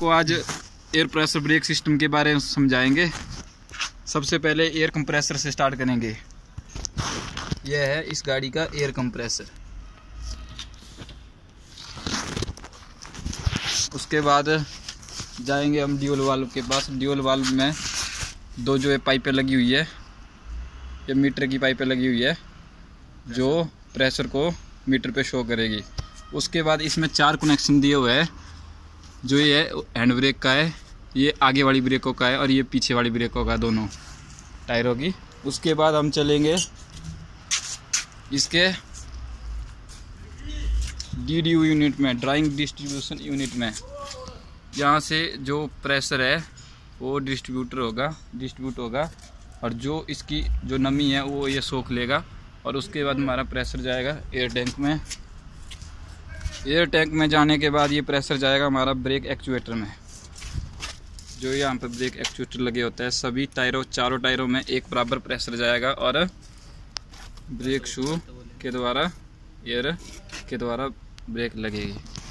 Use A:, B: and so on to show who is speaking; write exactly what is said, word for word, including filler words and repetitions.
A: आपको आज air pressure brake system के बारे में समझाएंगे। सबसे पहले एयर कंप्रेसर से स्टार्ट करेंगे। यह है इस गाड़ी का एयर कंप्रेसर। उसके बाद जाएंगे हम ड्यूल वाल्व के पास। ड्यूल वाल्व में दो जो है पाइपें लगी हुई है, ये मीटर की पाइपें लगी हुई है जो प्रेशर को मीटर पे शो करेगी। उसके बाद इसमें चार कनेक्शन दिए हुए हैं, जो ये हैंड ब्रेक का है, ये आगे वाली ब्रेकों का है और ये पीछे वाली ब्रेकों का, दोनों टायरों की। उसके बाद हम चलेंगे इसके डी डी यू यूनिट में, ड्राइंग डिस्ट्रीब्यूशन यूनिट में। यहाँ से जो प्रेशर है वो डिस्ट्रीब्यूटर होगा डिस्ट्रीब्यूट होगा और जो इसकी जो नमी है वो ये सोख लेगा। और उसके बाद हमारा प्रेशर जाएगा एयर टैंक में। एयर टैंक में जाने के बाद ये प्रेशर जाएगा हमारा ब्रेक एक्चुएटर में, जो यहाँ पे ब्रेक एक्चुएटर लगे होते हैं। सभी टायरों चारों टायरों में एक बराबर प्रेशर जाएगा और ब्रेक शू के द्वारा एयर के द्वारा ब्रेक लगेगी।